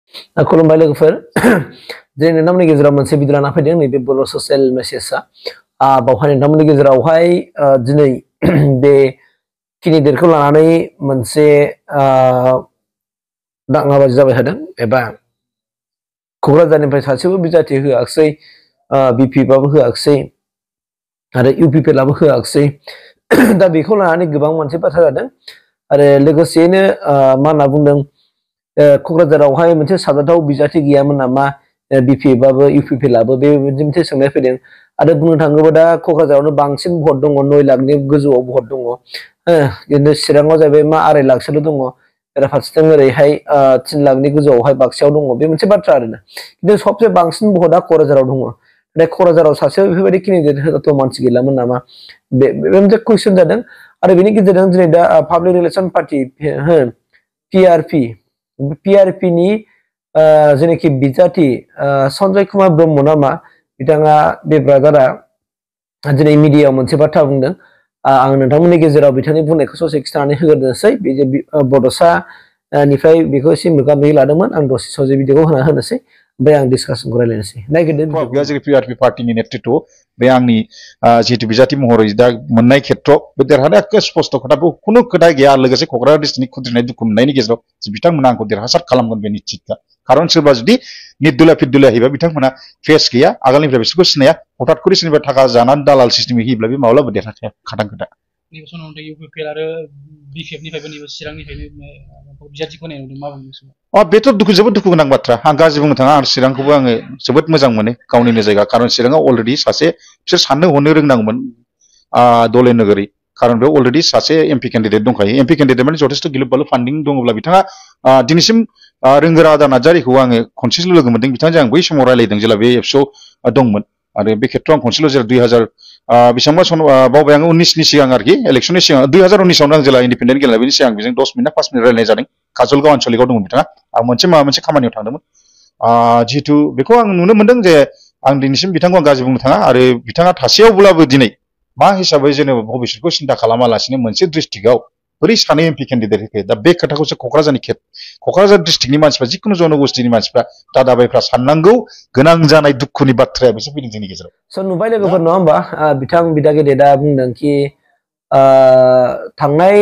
खुलुमबाय लोगोफोर दिनै नोंथांमोननि गेजेराव मोनसे भिडिअ लाना फैदों नैबे बर' ससियेल मेसेजआ बावहाय नोंथांमोननि गेजेरावहाय दिनै बे केन्डिडेटखौ लानानै मोनसे दाङाबाजि जाबाय थादों एबा क'क्राझारनिफ्राय सासेबो बिजाथि होआखिसै बिपिएफआबो होआखिसै आरो इउपिपिएलआबो होआखिसै दा बेखौ लानानै गोबां मोनसे बाथ्रा जादों आरो लोगोसेयैनो मा होनना बुंदों क'क्राझारावहाय मोनसे साबजाथाव बिजाथि गैयामोन नामा बिपिएफआबो इउपिपिएलआबो बेबायदि मोनसे सोंनाय फैदों आरो बुंनो थाङोबा दा क'क्राझारावनो बांसिन भट दङ 9 लाखनि गोजौआव भट दङ खिन्थु चिराङाव जाहैबाय मा 2.5 लाखसोल' दङ फारसेथिं ओरैहाय 3 लाखनि गोजौआवहाय बाक्सायाव दङ बे मोनसे बाथ्रा आरोना खिन्थु सबसे बांसिन भटआ क'क्राझाराव दङ नाथाय क'क्राझाराव सासे बेफोरबायदि केन्डिडेट होथाव मानसि गैलामोन नामा बे मोनसे कुइसन जादों आरो बेनि गेजेरजों दिनै दा पाब्लिक रिलेसन पार्टि PRP नि जेनेखि बिजाथि सन्जय कुमार ब्रह्म नामा बिथाङा बे ब्रादारा दिनै मिडियायाव मोनसे बाथ्रा बुंदों आं नोंथांमोननि गेजेराव बिथांनि बुंनायखौ ससे खिथानानै होग्रोनोसै बे जे बड'सानिफ्राय बेखौ एसे मोगा मोगि लादोंमोन आं दसे ससे भिडिअखौ होना होनोसै ओमफ्राय आं डिसकासनखौ रायलायनोसै नायगिरदो जेरै PRP पार्टिनि नेतृत्व बे आंनि जिहेतु बिजाथि महरै दा मोननाय खेत्र बे देरहानाया एखे स्पष्ट खोथा खुनु खोथा गैया लोगोसे क'क्राझार डिस्ट्रिक्टनि खुद्रिनाय दुखु मोननायनि गेजेराव बिथांमोना आंखौ देरहासार खालामगोन बे निश्चितखा खारन सोरबा जुदि निर्दलिया फिरदलिया होयोबा बिथांमोना फेस गैया आगोलनिफ्राय बिसोरखौ सिनाया हठात खरि सोरनिबा थाखा जानानै दालाल सिस्टेमै होयोब्ला बे माब्लाबो देरहाखाया खाथां खोथा नैबे समाव इउपिपिएल आरो बिपिएफनिफ्रायबो नैबे चिरांनिफ्रायनो बिजाथिखौ होनाय नुदों मा बुंनो बेथ' जोबोद दुखु गोनां बाथ्रा आं गाज्रि बुंनो थाङा आं चिरांखौबो आङो जोबोद मोजां मोनो गावनिनो जायगा खारन चिराङाव अलरेडि सासे बिसोर साननो हनो रोंनांगौमोन दले नोगोरै खारन बेयाव अलरेडि सासे एमपि केन्डिडेट दंखायो एमपि केन्डिडेट माने जथेस्थ गिलु बालु फान्डिं दङब्ला बिथाङा दिनैसिम रोंगोरा आदा नार्जारिखौ आङो खनसेसो लोगो मोनदों बिथांजों आं बै समाव रायलायदों जेला बे एबसुआव दंमोन आरो बे खेत्रआव आं खनसेल' जेला 2000 बेसेबांबा सन बावबाय आङो 19नि सिगां आरोखि इलेक्सननि सिगां 2019आवनो आं जेला इन्डिपेन्डेन्ट गेलेनाय बेनि सिगां बेजों 10 मिनिट 5 मिनिट रायलायनाय जादों काजलगाव आनसलिकआव दंमोन बिथाङा आं माबा मोनसे खामानियाव थांदोंमोन जिहेतु बेखौ आं नुनो मोनदों जे आं दिनैसिम बिथांखौ आं गाज्रि बुंनो थाङा आरो बिथाङा थासेयावब्लाबो दिनै मा हिसाबै जेनेबा भबिष्यतखौ सिन्था खालामालासिनो मोनसे डिस्ट्रिक्टआव बोरै सानै एमपि केन्डिडेट होखो दा बे खोथाखौसो क'क्राझार डिस्ट्रिक्टनि मानसिफ्रा जिखुनु जनगोष्ठीनि मानसिफ्रा दादाबाइफ्रा साननांगौ गोनां जानाय दुखुनि बाथ्राया बिसोर फैदों जोंनि गेजेराव स' नुबाय लोगोफोर नङा होमबा बिथां बिदा गेदेदा बुंदों कि थांनाय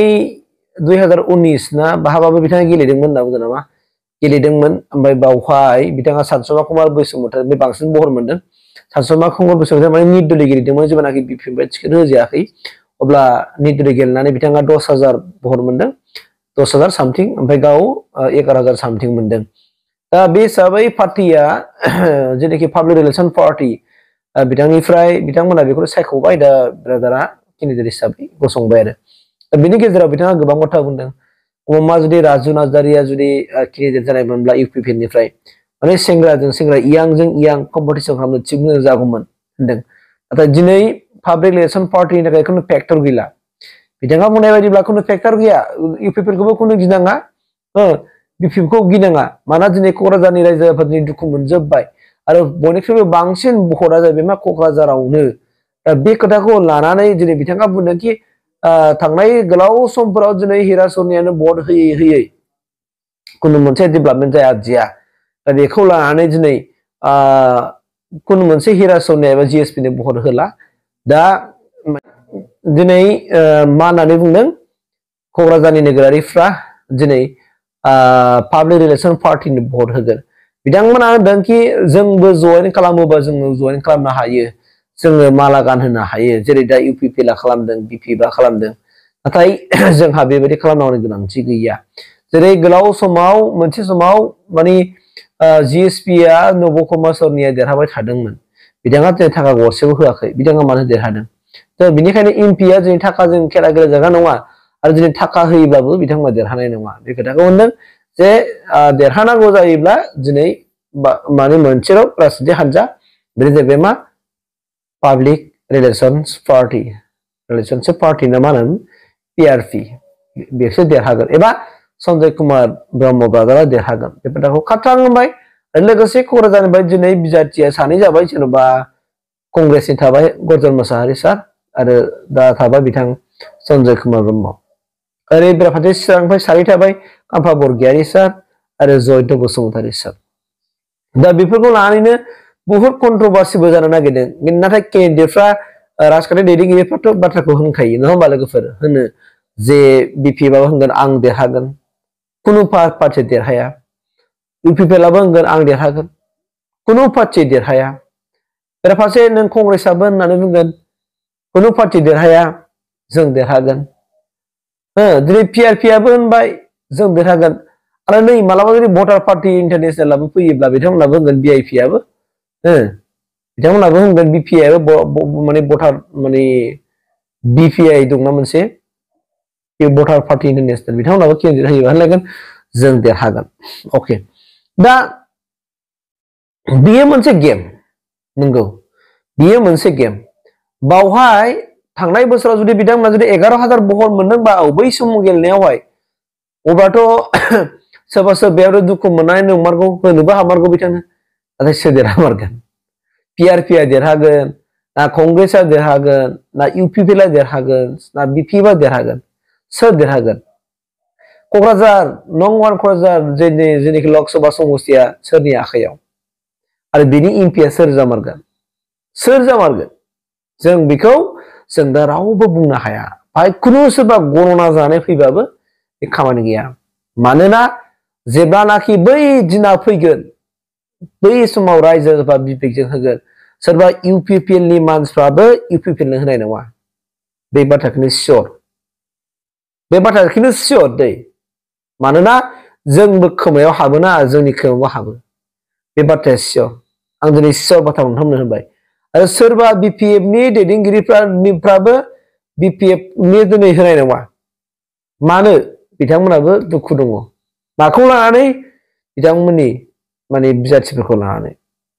2019 ना बाहाबाबो बिथाङा गेलेदोंमोन होनना बुंदों नामा गेलेदोंमोन ओमफ्राय बावहाय बिथाङा सानसुमा कुमार बसुमतारी बांसिन बहर मोनदों सानसुमा कुमार बसुमतारी माने निर्दलीय गेलेदोंमोन जेब्लानाखि बिपिएफनिफ्राय टिकेट होजायाखै अब्ला निर्दलीय गेलेनानै बिथाङा 10,000 बहर मोनदों 10,000 सामथिं ओमफ्राय गाव 11,000 सामथिं मोनदों दा बे हिसाबै पार्टिया जेनाखि पाब्लिक रिलेसन पार्टि बिथांमोना बेखौ सायख'बाय दा ब्रादारा केन्डिडेट हिसाबै गसंबाय आरो बेनि गेजेराव बिथाङा गोबां बाथ्रा बुंदों मा जुदि राजु नार्जारिया जुदि केन्डिडेट जानायमोनब्ला इउपिपिएलनिफ्राय माने सेंग्राजों सेंग्रा इयांजों इयां कम्पिटिसन खालामनो थिग मोजां जागौमोन होनदों नाथाय दिनै पाब्लिक रिलेसन पार्टिनि थाखाय खुनु फेक्टर गैला बिथाङा बुंनाय बायदिब्ला खुनु फेक्टर गैया इउपिपिएलखौबो खुनु गिनाङा बिपिएफखौ गिनाङा मानोना दिनै क'क्राझारनि रायजोफोरनि दुखु मोनजोब्बाय आरो बयनिख्रुइबो बांसिन भटआ जाहैबाय मा क'क्राझारावनो दा बे खोथाखौ लानानै दिनै बिथाङा बुंदों कि थांनाय गोलाव समफोराव दिनै हिरा सरनियानो भट होयै होयै खुनु मोनसे डेभेलपमेन्ट जाया दा बेखौ लानानै दिनै खुनु मोनसे हिरा सरनिया एबा जिएसपिनो भट होला दा दिनै मा होननानै बुंदों क'क्राझारनि नोगोरारिफ्रा दिनै पाब्लिक रिलेसन पार्टिनो भट होगोन बिथांमोना होनदों कि जोंबो जइन खालामोबा जोङो जइन खालामनो हायो जोङो माला गानहोनो हायो जेरै दा इउपिपिएलआ खालामदों बिपिएफआ खालामदों नाथाय जोंहा बेबायदि खालामनांगौनि गोनांथि गैया जेरै गोलाव समाव मोनसे समाव माने जिएसपिआ नब कुमार सरनिया देरहाबाय थादोंमोन बिथाङा दिनै थाखा गरसेबो होआखै बिथाङा मानो देरहादों दा बेनिखायनो एमपिआ दिनै थाखाजों खेला गेलेजाग्रा नङा आरो दिनै थाखा होयोब्लाबो बिथांमोना देरहानाय नङा बे खोथाखौ होनदों जे देरहानांगौ जायोब्ला दिनै माने मोनसेल' राजनितिक हान्जा बेनो जाहैबाय मा पाब्लिक रिलेशनशिप पार्टि ना मा होनो PRP बेसो देरहागोन एबा सन्जय कुमार ब्रह्म ब्रादारा देरहागोन बे खोथाखौ खाथां होनबाय लोगोसे क'क्राझारनिफ्राय दिनै बिजाथिया सानै जाबाय जेन'बा कंग्रेसनि थाबाय गरजन मोसाहारि सार आरो दा थाबाय बिथां सन्जय कुमार ब्रह्म ओरै बेराफारसे चिरांनिफ्राय सानै थाबाय काम्फा बरगयारी सार आरो जयन्त बसुमतारी सार दा बेफोरखौ लानानैनो बहुत कन्ट्रभार्सिबो जानो नागिरदों नाथाय केन्डिडेटफ्रा राजखान्थि दैदेनगिरिफ्राथ' बाथ्राखौ होनखायो नङा होमबा लोगोफोर होनो जे बिपिएफआबो होनगोन आं देरहागोन कुनु पार्टी देरहाया इउपिपिएलआबो होनगोन आं देरहागोन कुनु पार्टी देरहाया बेराफारसे नों कंग्रेसआबो होननानै बुंगोन कुनु पार्टी देरहाया जों देरहागोन दिनै पिआरपिआबो होनबाय जों देरहागोन आरो नै मालाबा जुदि भटार पार्टी इन्टारनेसनेलाबो फैयोब्ला बिथांमोनाबो होनगोन बिआइपिआबो बिथांमोनाबो होनगोन बिपिआइआबो माने भटार माने बिपिआइ दंना मोनसे भटार पार्टी इन्टारनेसनेल बिथांमोनाबो केन्डिडेट होयोबा होनलायगोन जों देरहागोन अके दा बियो मोनसे गेम नंगौ बियो मोनसे गेम बावहाय थांनाय बोसोराव जुदि बिथांमोना जुदि 11,000 बहर मोनदोंबा बै समाव गेलेनायावहाय अब्लाथ' सोरबा सोरबाया दुखु मोननाय नंमारगौ होनोबो हामारगौ बिथांनो नाथाय सोर देरहामारगोन पिआरपिआ देरहागोन ना कंग्रेसआ देरहागोन ना इउपिपिएलआ देरहागोन ना बिपिएफआ देरहागोन सोर देरहागोन क'क्राझार नं 1 क'क्राझार जेनेखि लकसभा समस्तिया सोरनि आखायाव आरो बिनि एमपिआ सोर जामारगोन जों बेखौ जों दा रावबो बुंनो हाया बाहाय खुनु सोरबा गणना जानाय फैबाबो बे खामानि गैया मानोना जेब्लानाखि बै दिना फैगोन बै समाव रायजो बा बिपिएफजों होगोन सोरबा इउपिपिएलनि मानसिफ्राबो इउपिपिएलनो होनाय नङा बे बाथ्राखौनो सियर दै मानोना जोंबो खोमायाव हाबोना जोंनि खोमायावबो हाबो बे बाथ्राया सियर आं दिनै सियर बाथ्रा नोंथांमोननो होनबाय आरो सोरबा बिपिएफनि दैदेनगिरिफ्राबो बिपिएफनि दिनै होनाय नङा मानो बिथांमोनाबो दुखु दङ माखौ लानानै बिथांमोननि माने बिजाथिफोरखौ लानानै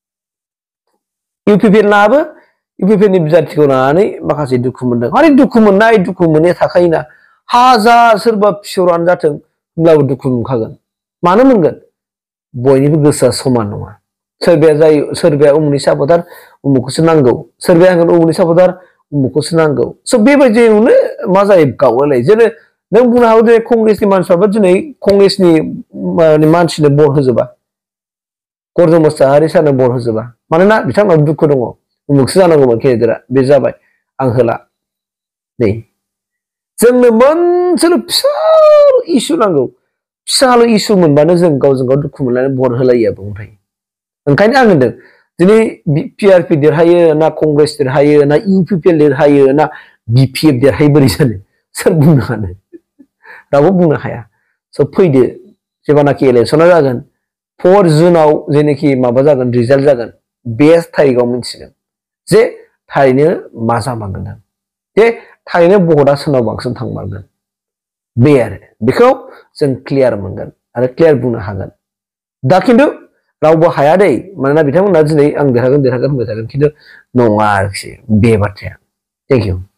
इउपिपिएलनि बिजाथिखौ लानानै माखासे दुखु मोनदों आरो दुखु मोननाया थाखायोना हाजार सोरबा फिसौरानो जाथों होमब्लाबो दुखु मोनखागोन मानो मोनगोन बयनिबो गोसोआ समान नङा सोरबाया उमुखनि सापर्टार उमुखखौसो नांगौ सोरबाया होनगोन उमुखनि सापर्टार उमुखखौसो नांगौ स' बेबायदियावनो मा जायो गावलाय जेरै नों बुंनो हागौ दिनै कंग्रेसनि मानसिफ्राबो दिनै कंग्रेसनि मानसिनो भट होजोबा गौतम मोसाहारि सारनो भट होजोबा मानोना बिथांमोनाव दुखु दङ उमुखसो जानांगौमोन केन्डिडेटआ बे जाबाय आं होला नै जोंनो मोनसेल' फिसाल' इसु नांगौ फिसाल' इसु मोनबानो जों गावजों गाव दुखु मोनलायनानै भट होलायो बुंथाय ओंखायनो आं होनदों दिनै पिआरपि देरहायो ना कंग्रेस देरहायो ना इउपिपिएल देरहायो ना बिपिएफ देरहायो बोरै जानो सोर बुंनो हानो रावबो बुंनो हाया स' फैदो जेब्लानाखि इलेक्सना जागोन 4 जुनाव जेनोखि माबा जागोन रिजाल्ट जागोन बे थारिखआव मिथिगोन जे थारैनो मा जामारगोन जे थारैनो भटआ सोरनाव बांसिन थांमारगोन बे आरो बेखौ जों क्लियार मोनगोन आरो क्लियार बुंनो हागोन दा खिन्थु रावबो हाया दै मानोना बिथांमोना दिनै आं देरहागोन होनबाय थागोन खिन्थु नङा आरोखि बे बाथ्राया थेंक इउ